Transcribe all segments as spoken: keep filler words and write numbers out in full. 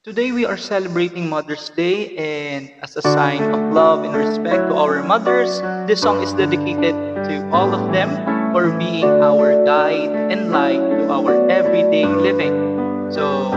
Today we are celebrating Mother's Day, and as a sign of love and respect to our mothers, this song is dedicated to all of them for being our guide and light to our everyday living. So,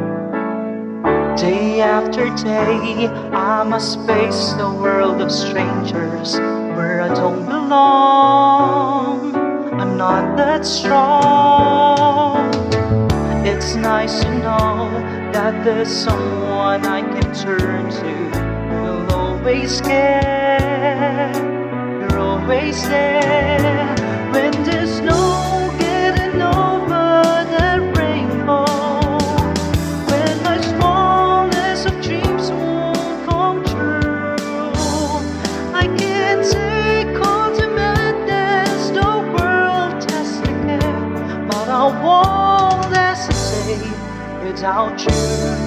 day after day, I must face a world of strangers where I don't belong. I'm not that strong. It's nice to know that there's someone I can turn to. You'll always care, you're always there. When there's no getting over that rainbow, when my smallest of dreams won't come true, I can't take all the madness the world has to give, but I won't hesitate without you.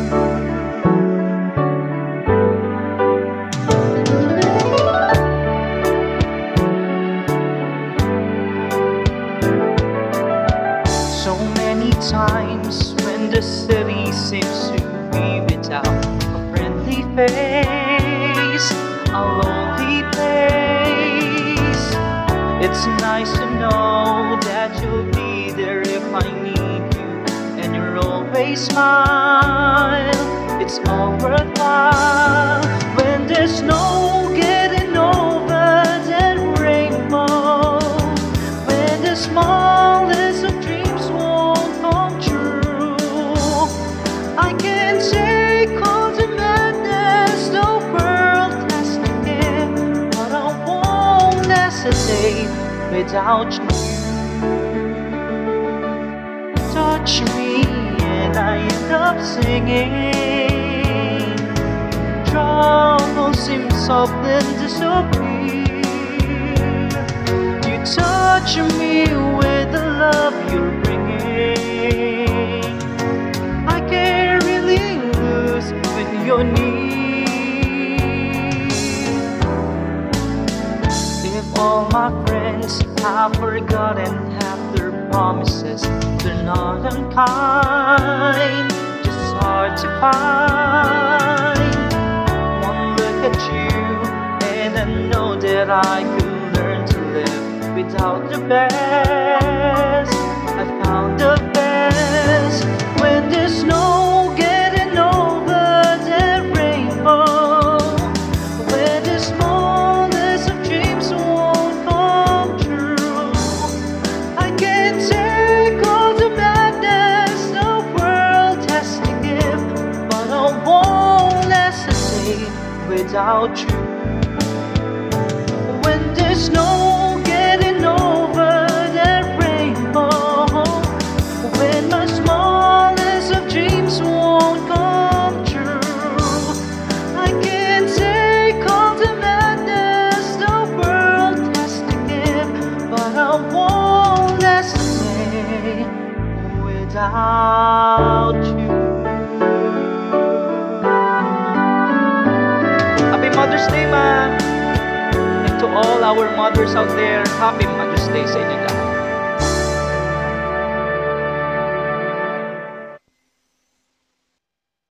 So many times when the city seems to be without a friendly face, a lonely place, it's nice to know that you'll be there if I need you, and you're always smile. It's all worthwhile when there's no getting over that rainbow, when the smallest of dreams won't come true. I can't take all the madness the world has to give, but I won't hesitate without you. Touch me and I end up singing. Trouble seems softly disappear. You touch me with the love you're bringing. I can't really lose when you're near. If all my friends have forgotten half their promises, they're not unkind, just hard to find. One look at you and I know that I could learn to live without the best. I found the best when there's no getting over that rainbow, when the smallest of dreams won't come true. I can't take all the madness the world has to give, but I won't hesitate without you. When there's no getting over that rainbow, when my smallest of dreams won't come true, I can't take all the madness the world has to give, but I won't hesitate without you. Happy Mother's Day, ma! And to all our mothers out there, Happy Mother's Day sa inyo lahat.